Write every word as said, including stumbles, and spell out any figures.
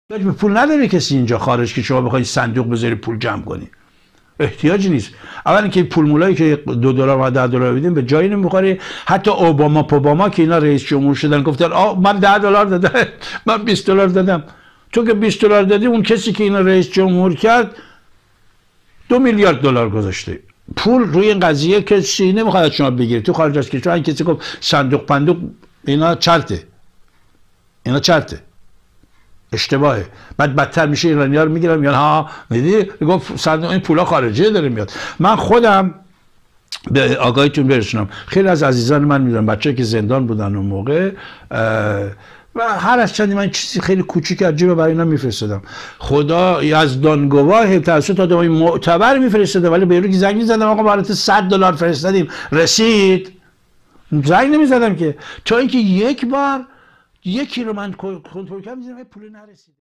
به پول نداره کسی اینجا خارج که شما بخواید صندوق بذاری پول جمع کنی. احتیاجی نیست. اولا که پول مولایی که دو دلار و ده دلار بدیم به جایی نمیخوره. حتی اوباما پوباما که اینا رئیس جمهور شدن گفتن آ من ده دلار دادم، من بیست دلار دادم. تو که بیست دلار دادی، اون کسی که اینا رئیس جمهور کرد دو میلیارد دلار گذاشته. پول روی این قضیه کسی نمیخواد شما بگیره. تو خارج از کشور این کسی گفت صندوق پندوق اینا چرته، اینا چرته، اشتباهه. بعد بدتر میشه ایرانی‌ها رو میگیرن میگن ها میدی گفت صندوق این پولا خارجی داره میاد. من خودم به آگاهیتون برسونم، خیلی از عزیزان من میدونم بچه‌ای که زندان بودن اون موقع و هر از چندی من چیزی خیلی کوچیک از جیبم برای اینا میفرستادم. خدا یزدان گواه توسط آدمای معتبر میفرستاده، ولی به یکی زنگ می‌زدم آقا برات صد دلار فرستادیم رسید، زنگ نمی‌زدم که تا اینکه یک بار یکی رو من کنترل کردم دیدم پول نرسید.